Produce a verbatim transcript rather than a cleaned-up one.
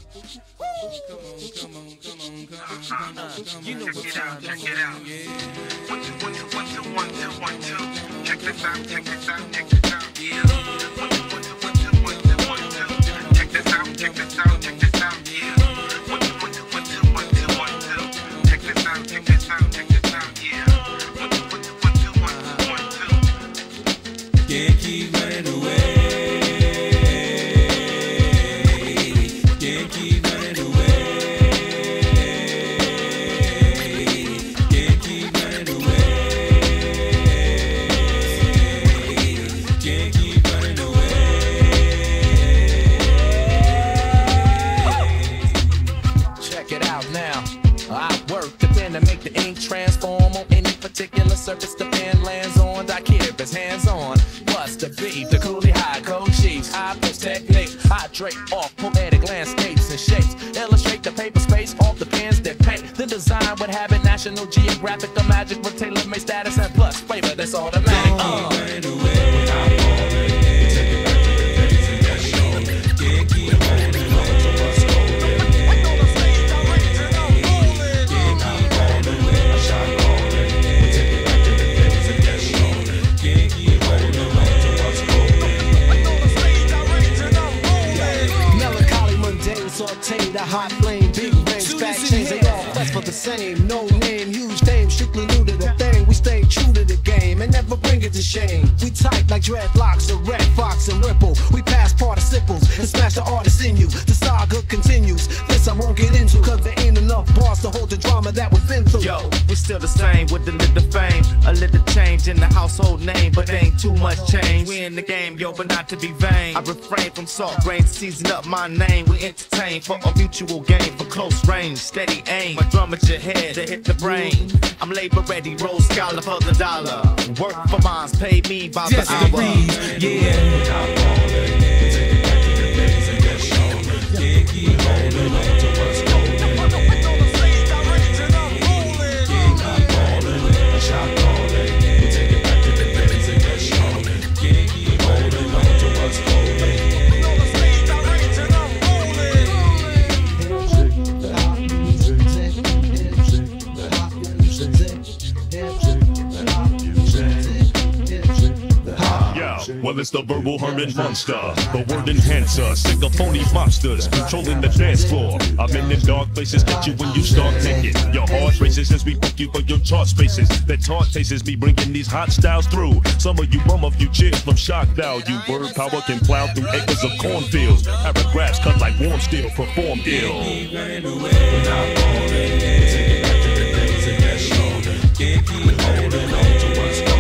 You know what time it is. Check it out. One, two, one, two, one, two, one, two, one, two. Check this out, check this out, check this out. Yeah. One, two, one, two, one, two, one, two, one, two. Check this out, check this out, check this out. Yeah. One, two, one, two, one, two, one, two, one, two. Check this out, check this out, check this out. Yeah. One, two, one, two, one, two, one, two, one, two. Can't keep running away. Can't keep running away. Can't keep running away. Can't keep running away. Check it out now. I work the pen to make the ink transform on any particular surface the pen lands on. I keep his hands on. What's the beat? The coolie high code chiefs. I push technique. I drape off poetic landscapes and shapes. Illustrate the paper space off the pens that paint. The design would have it National Geographic. The magic with tailor-made status and plus flavor that's automatic. Uh. Can't keep running away. Take it back to the days and get shown. Can't keep holding on to what's golden. Sauteed, a hot flame, big rings, back chains, they all quest for the same. No name, huge fame, strictly new to the thing. We stay true to the game and never bring it to shame. We tight like dreadlocks, a red fox and ripple. We pass participles and smash the artist in you. The saga continues. This I won't get into, cause there ain't enough bars to hold the drama that we've been through. Yo, we still the same with a little fame, a little change in the household name, but ain't too much change. We in the game, yo, but not to be vain. I refrain from salt grains, season up my name. We entertain for a mutual game, for close range, steady aim. My drum at your head to hit the brain. I'm labor ready, roll scholar for the dollar. Work for mines, pay me by the hour. Yeah. Take it back to the days and get shown. Can't keep holding on to what's golden. Well, it's the verbal hermit monster, the word enhancer, sick of phony monsters, controlling the dance floor. I've been in dark places, get you when you start thinking. Your heart races as we book you for your chart spaces. That taught tastes me bringing these hot styles through. Some of you bum a few cheers from shock value. Word power can plow through acres of cornfields. Paragraphs cut like warm steel, perform ill. Keep running away. We're not falling. Take it back to the days and get shown. Can't keep holding on to what's going on.